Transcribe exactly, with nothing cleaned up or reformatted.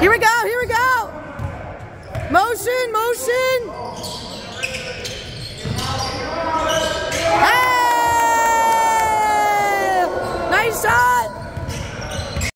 Here we go, here we go. Motion, motion. Hey! Nice shot.